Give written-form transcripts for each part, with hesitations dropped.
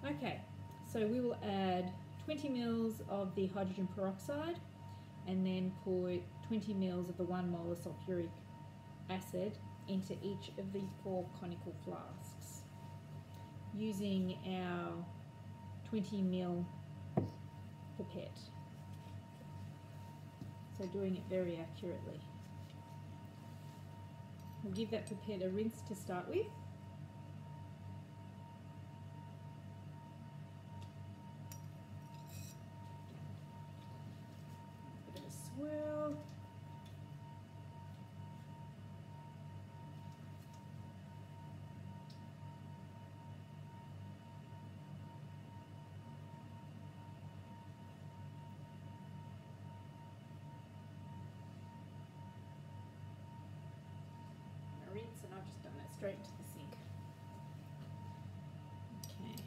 Okay, so we will add 20 mils of the hydrogen peroxide and then put 20 mils of the 1 molar sulfuric acid into each of the 4 conical flasks using our 20 ml pipette. So doing it very accurately. We'll give that pipette a rinse to start with. A bit of a swirl. Rinse, and I've just done that straight into the sink. Okay.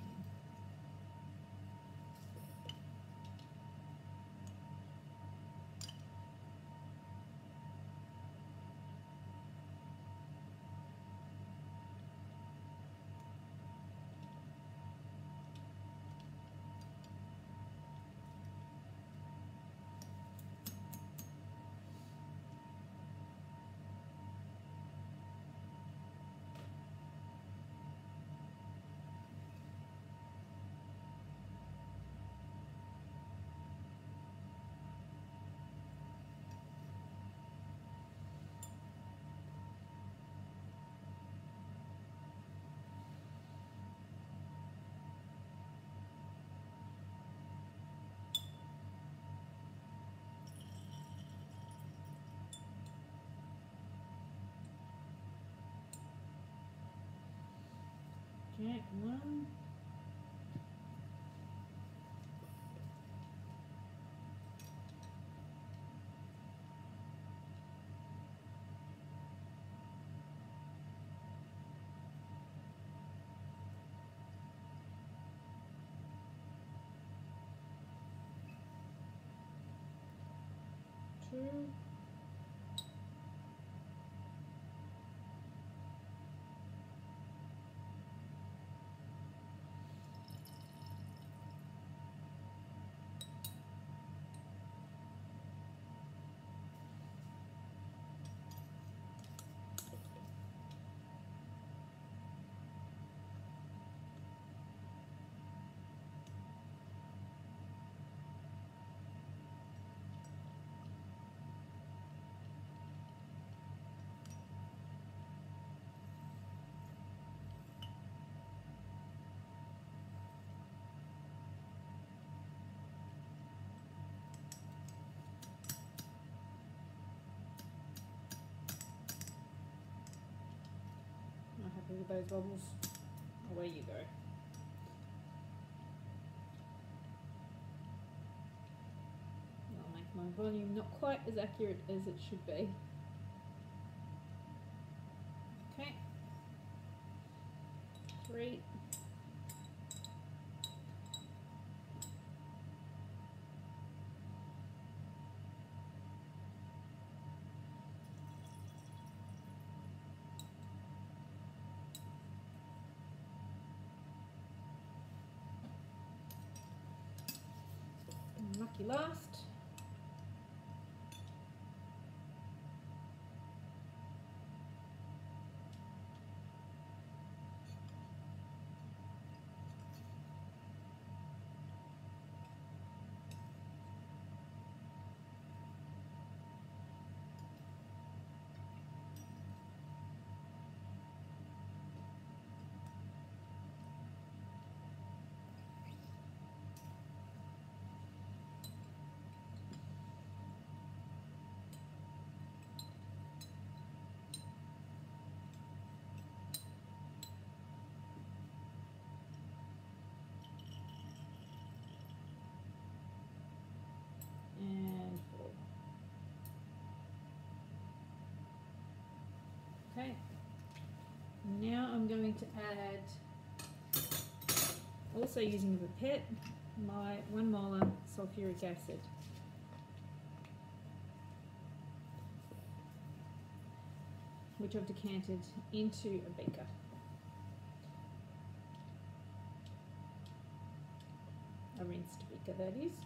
Okay, 1. 2. Not happy with those bubbles. Away you go. I'll make my volume not quite as accurate as it should be. Okay. 3. Lucky last. And 4. Okay. Now I'm going to add, also using the pipette, my 1 molar sulfuric acid. Which I've decanted into a beaker. a rinsed beaker, that is.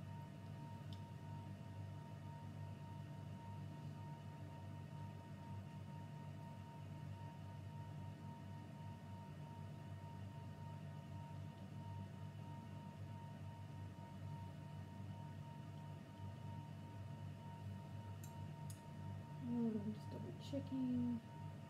Just double checking.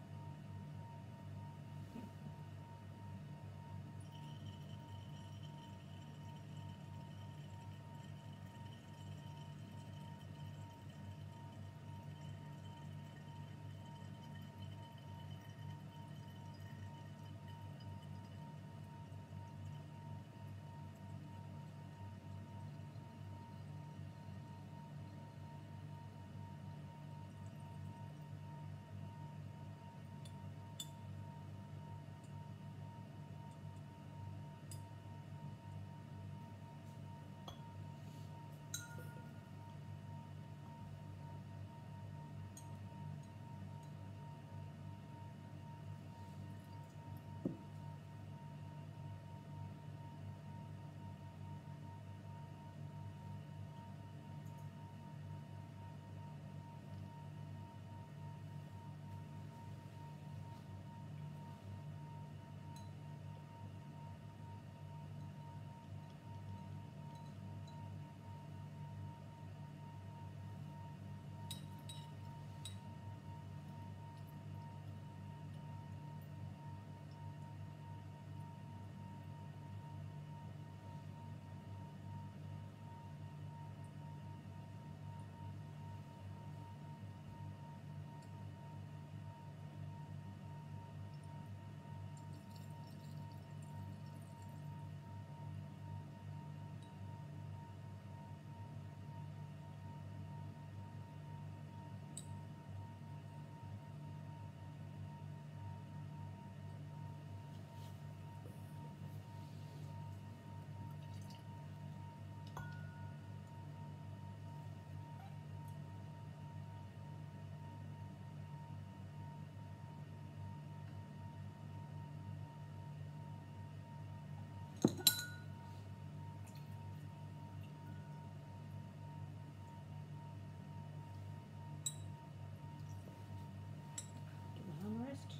Get my armrest.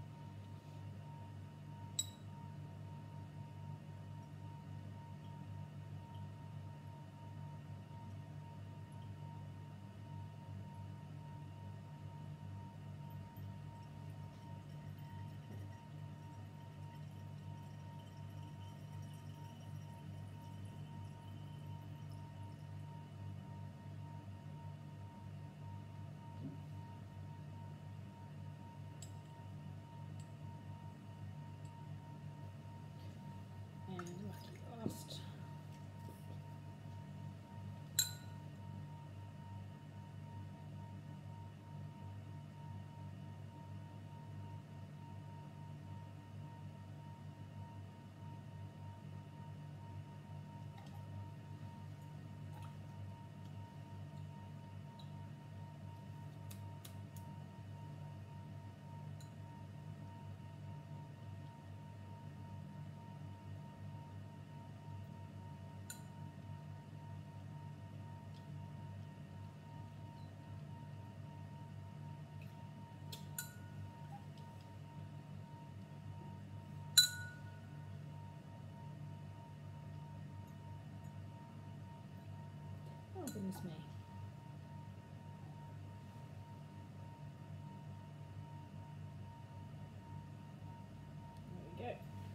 And lucky last. Oh, goodness me. There we go.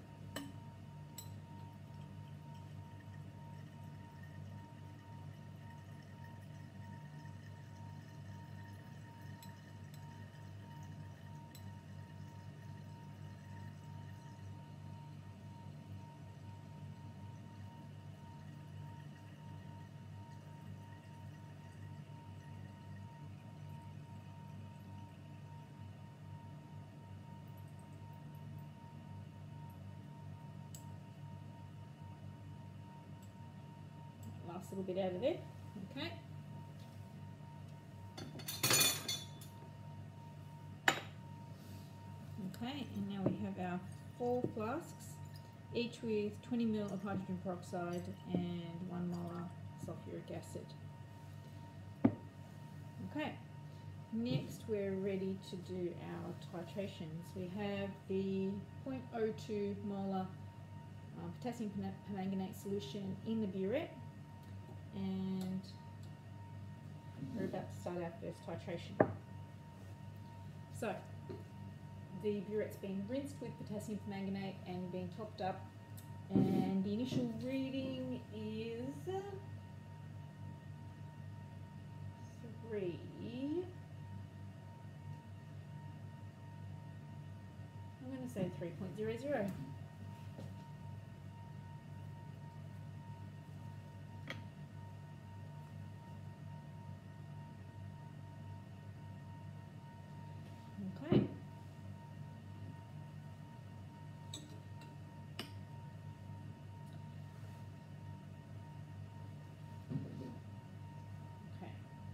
Last little bit out of there. Okay. Okay, and now we have our 4 flasks, each with 20 ml of hydrogen peroxide and 1 molar sulfuric acid. Okay, next we're ready to do our titrations. We have the 0.02 molar potassium permanganate solution in the burette, and we're about to start our first titration. So, the burette's been rinsed with potassium permanganate and being topped up, and the initial reading is 3. I'm going to say 3.00. Okay. Okay.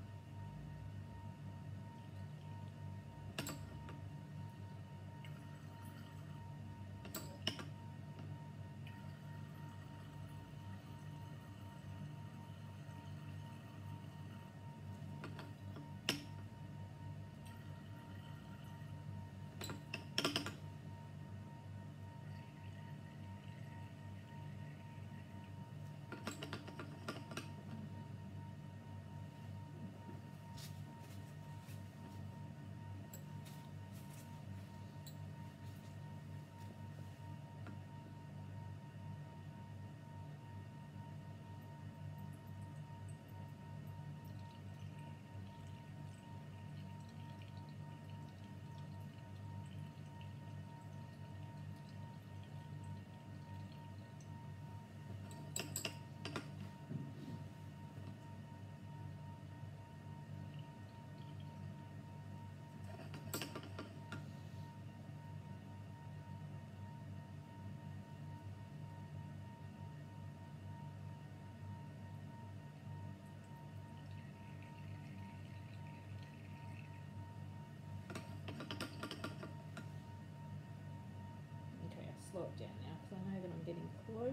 Slow it down now because I know that I'm getting close.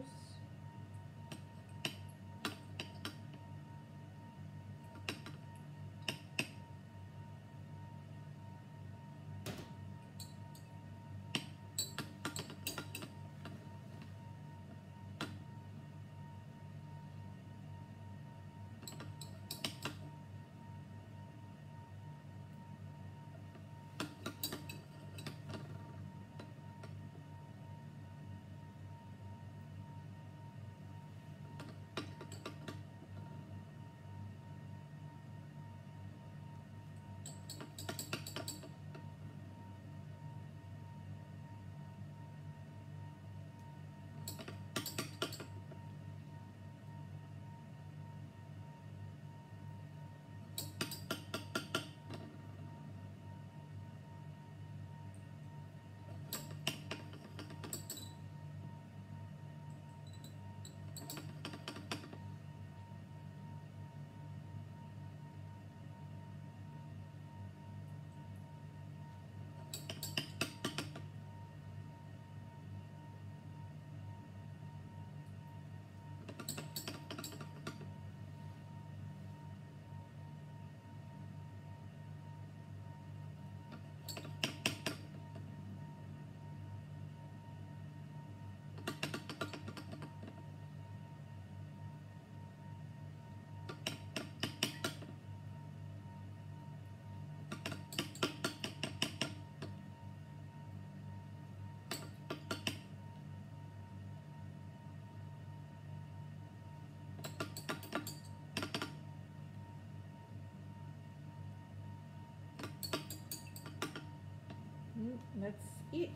That's it.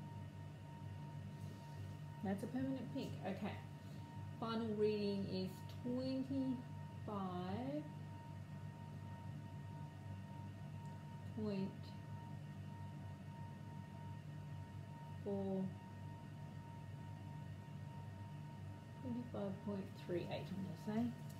That's a permanent pink. Okay. Final reading is 25.4. 25.38, I'm going to say.